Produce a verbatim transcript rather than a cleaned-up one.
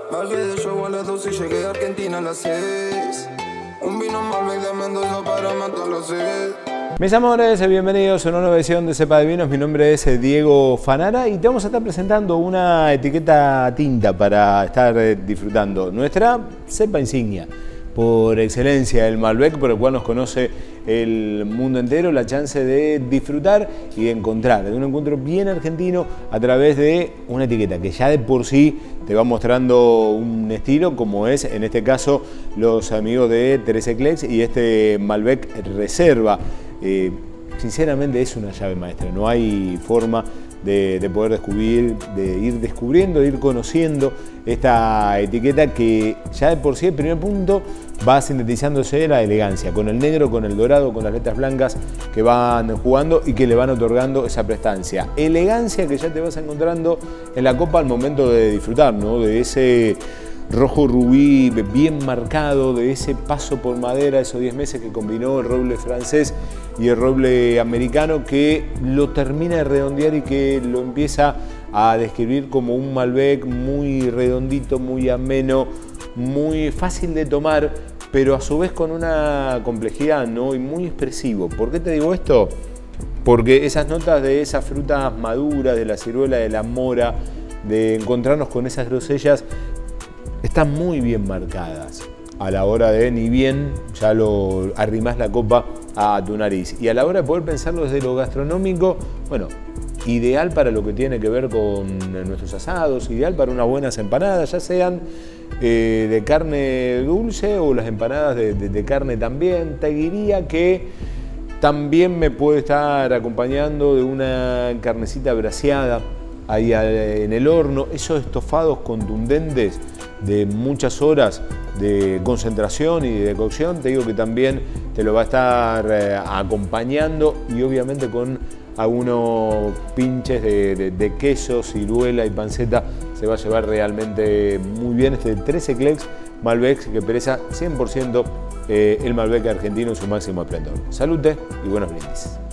Bajé de show a las dos y llegué a Argentina a las seis. Un vino Malbec de Mendoza para matar la sed. Mis amores, bienvenidos a una nueva edición de Cepa de Vinos. Mi nombre es Diego Fanara y te vamos a estar presentando una etiqueta tinta para estar disfrutando. Nuestra cepa insignia, por excelencia, el Malbec, por el cual nos conoce el mundo entero, la chance de disfrutar y de encontrar, de un encuentro bien argentino a través de una etiqueta que ya de por sí te va mostrando un estilo, como es en este caso los amigos de Teresa Eclex y este Malbec Reserva. Eh, sinceramente es una llave maestra, no hay forma de, de poder descubrir, de ir descubriendo, de ir conociendo esta etiqueta que ya de por sí, el primer punto, va sintetizándose la elegancia, con el negro, con el dorado, con las letras blancas que van jugando y que le van otorgando esa prestancia. Elegancia que ya te vas encontrando en la copa al momento de disfrutar, ¿no? De ese rojo rubí bien marcado, de ese paso por madera, esos diez meses que combinó el roble francés y el roble americano, que lo termina de redondear y que lo empieza a describir como un Malbec muy redondito, muy ameno, muy fácil de tomar, pero a su vez con una complejidad, ¿no? Y muy expresivo. ¿Por qué te digo esto? Porque esas notas de esas frutas maduras, de la ciruela, de la mora, de encontrarnos con esas grosellas, están muy bien marcadas a la hora de, ni bien ya lo arrimás la copa a tu nariz. Y a la hora de poder pensarlo desde lo gastronómico, bueno, ideal para lo que tiene que ver con nuestros asados, ideal para unas buenas empanadas, ya sean eh, de carne dulce o las empanadas de, de, de carne también. Te diría que también me puede estar acompañando de una carnecita braseada ahí en el horno, esos estofados contundentes de muchas horas de concentración y de cocción, te digo que también te lo va a estar eh, acompañando, y obviamente con algunos pinches de, de, de queso, ciruela y panceta se va a llevar realmente muy bien este Teresa Eclex Malbec, que expresa cien por ciento eh, el Malbec argentino en su máximo esplendor. Salute y buenos brindis.